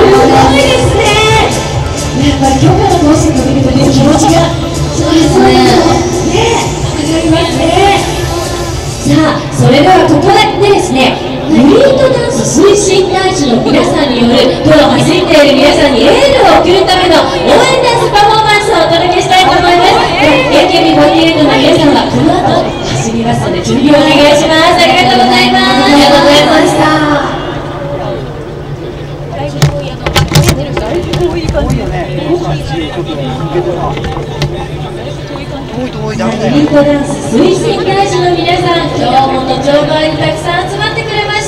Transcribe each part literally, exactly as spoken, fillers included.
いですね。やっぱり許可のコースを見るとね、気持ちがそうですね。ね、上がりますね。さあ、それではここでですね、ユニートダンス推進大使の皆さんによるプロを走っている皆さんにエールを送るための応援ダンスパフォーマンスをお届けしたいと思います。エーケービーフォーティーエイト の皆さんはこの後走りますので準備をお願いします。ありがとうございます。ありがとうございました。ユニートダンス推進大使の皆さん、今日も都庁側にたくさん集まってくれました。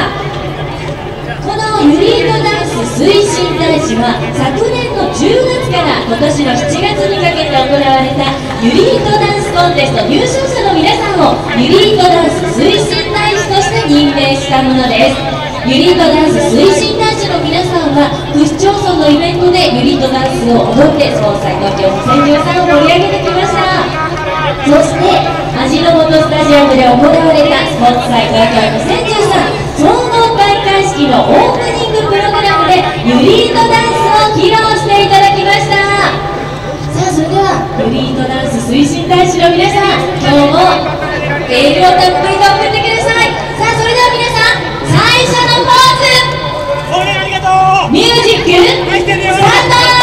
このユニートダンス推進大使は昨年のじゅうがつから今年のしちがつにかけて行われたユニートダンスコンテスト優勝者の皆さんをユニートダンス推進大使として任命したものです。ユニートダンス推進大使の皆さんは区市町村のイベントでユニートダンスを踊ってスポーツ祭東京にせんじゅうさんを盛り上げてきました。そして味の素スタジアムで行われたスポーツ祭東京にせんじゅうさん総合開会式のオープニングプログラムでユニートダンスを披露していただきました。さあ、それではユニートダンス推進大使の皆さん、今日もエールをたっぷりと送ってください。さあ、それでは皆さん、最初のポーズ、ありがとう。ミュージックスタート。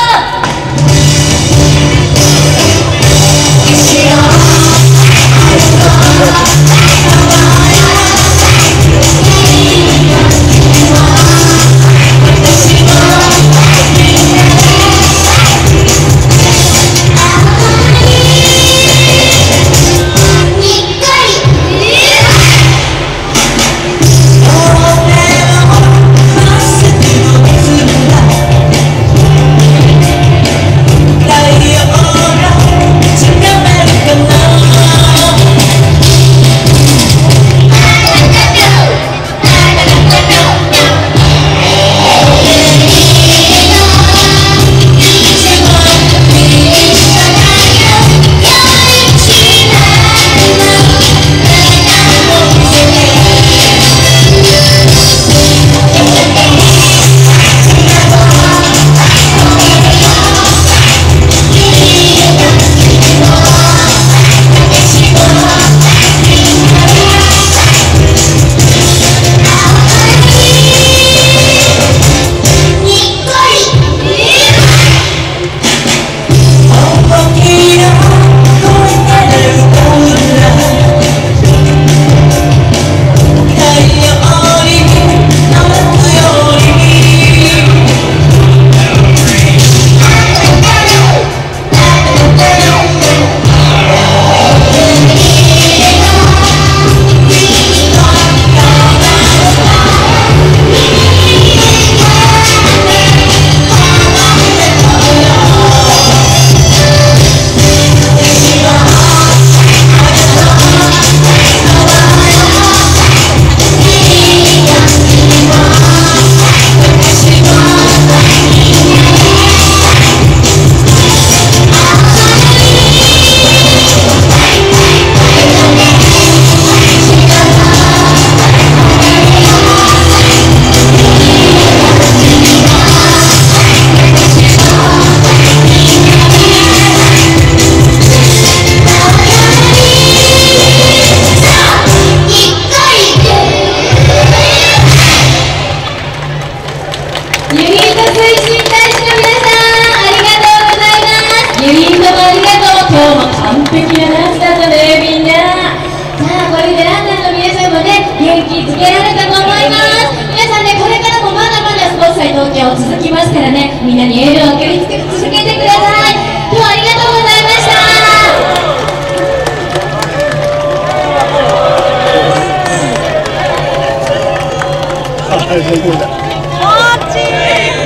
続きますからね、みんなにエールを送り続けてください。今日はありがとうございました。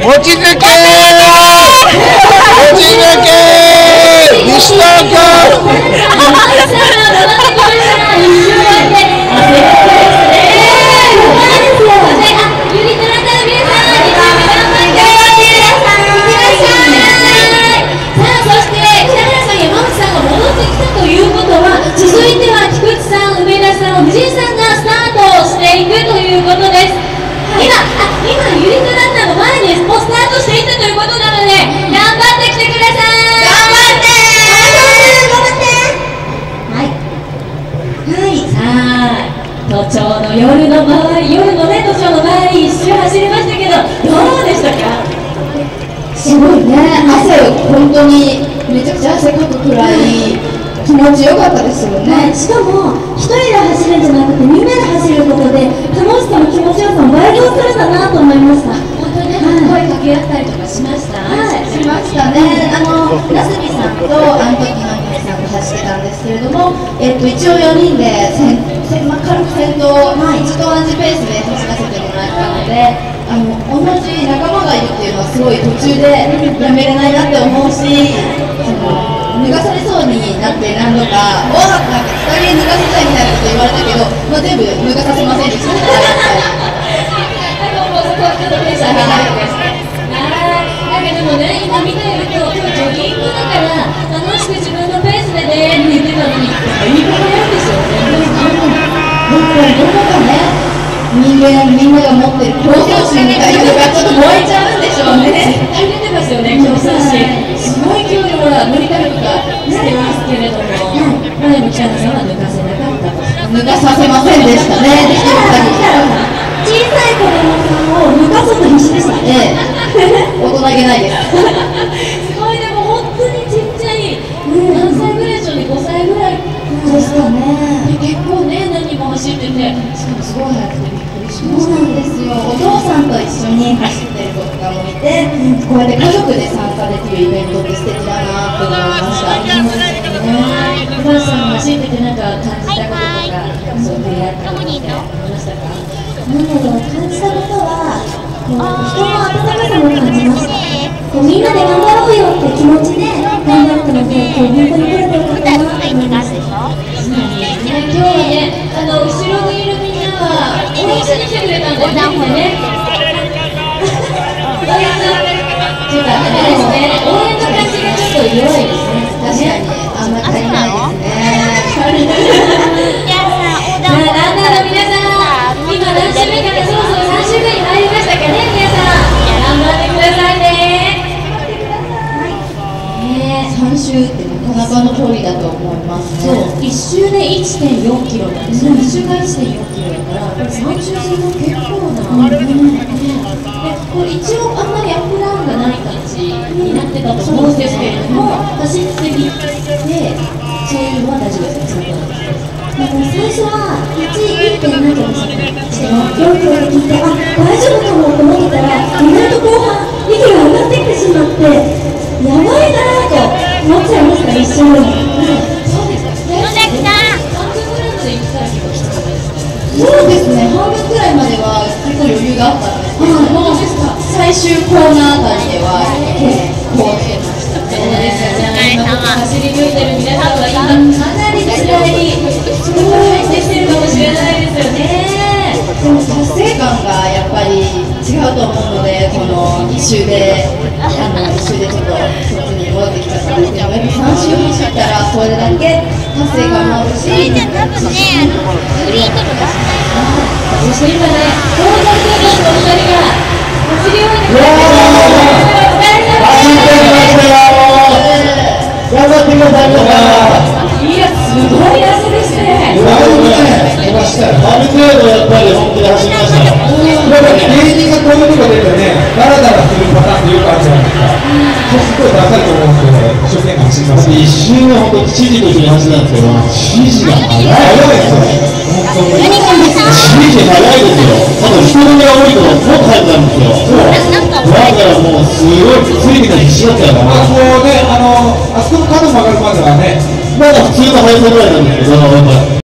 もちづけもちづけ西東京ということです。今、あ、今ユニットランナーの前です。 としていったということなので、頑張ってきてください。 頑張ってはい、さあ、都庁の夜の周り、夜のね、都庁の周り、一周走りましたけど、どうでしたか？ すごいね、汗を本当にめちゃくちゃ汗かくくらい気持ちよかったですよね。 しかも、一人で走るんじゃなくて、みんなで走ることで、楽しさも気持ちよさも倍増するんだなと思いました。本当にね、声かけ合ったりとかしました。 はい、しましたね。あの、なすみさんとあの時の皆さんが走ってたんですけれども、えっと、一応よにんで先先、まあ、軽く先頭、まあ、一と同じペースで走らせてもらったので、あの同じ仲間がいるっていうのはすごい途中でやめれないなって思うし、その脱がされそうになって何度か「おっ!」なんか下着脱がせたいみたいなこと言われたけど、まあ、全部脱がさせませんでした。 なんかもうそこはちょっとテンション上げないですね。なんかでもね、今見ていると、今日ジョギングだから楽しく自分のペースでねって言ってたのに、いい子がやるんですよね。 どこかね、人間みんなが持ってる競争心みたいなのがちょっと燃えちゃうんでしょうね。 絶対出てますよね、競争心。すごい勢いでほら乗り換えとかしてますけれども、まあでも北野さんは抜かせなかったと。 脱がさせませんでしたね。できる限小さい子供さんを抜かそうと必死でしたね。 り大人げないです。 すごい、でも本当にちっちゃい、何歳ぐらいでしょうね、ごさいぐらいですかね。結構ね、何人も走ってて、しかもすごい速くてびっくりしました。 そうなんですよ。お父さんと一緒に走ってる子とかもいて、こうやって家族で参加できるイベントって素敵だなって思いました。 お母さんも走っててなんか感じたこととか、そう触れ合ったことってありましたか？ なんだろう、感じたことは、こう人の温かさも感じました。こうみんなで頑張ろうよって気持ちで頑張ったので、今日本当に来れてよかったなと思いました。 今日はね、あの後ろにいるみんなは応援しに来てくれたんだよね。応援のっていうか、あれですね、応援の感じがちょっと弱いですね。 確かにあんまり足りないですね。 さあ、ランナーの皆さん、今何周目かな、そろそろさん周目に入りましたかね、皆さん。頑張ってくださいね。 さん周ってなかなかの距離だと思いますね。 そう、いち周で いってんよんキロなんですよ。いち周が いってんよんキロだから、さん周するの結構な。で、これ一応あんまりアップダウンがない感じになってたと思うんですけれども、走ってみて、そういうのは大丈夫ですね。 なんか最初は いってんなきゃでしたけど、よんキロで聞いて、あ、大丈夫かもと思ってたら、意外と後半、息が上がってきてしまって、やばいなぁと思っちゃいました、一瞬でも。 そうですか。半分ぐらいまで行ったら結構きつかったですね。 そうですね、半分くらいまでは結構余裕があったんですけど、 そうですか。 最終コーナーあたりでは結構出ましたね。 そうですよね。今ここ走り抜いてる皆さんは今かなり辛いそこから入ってきてるかもしれないですよね。 でも達成感がやっぱり違うと思うので、この一周であの一周でちょっとそっちに戻ってきちゃったんですけど、やっぱさん周走ったらそれだけ達成感もあるし、 そして今ね、東西部のお二人が走り終えてくれました。お疲れ様頑張ってください、皆さん。 いや、すごい汗ですね。 ある程度やっぱり本気で走りましたよ。やっぱり芸人がこういうとこ出てね、ダラダラするパターンってよくあるじゃないですか。そうすごいダサいと思うんですけど、一生懸命走ります。一瞬は本当知事と一緒に走ったんですけど、知事が速いですよね。本当に。知事速いですよ。あと人の目が多いともっと速くなるんですよ。そう。だからもうすごいついてたりしちゃったよ。あそこね、あのあそこの角曲がるまではね、まだ普通の速さぐらいなんですけど、やっぱ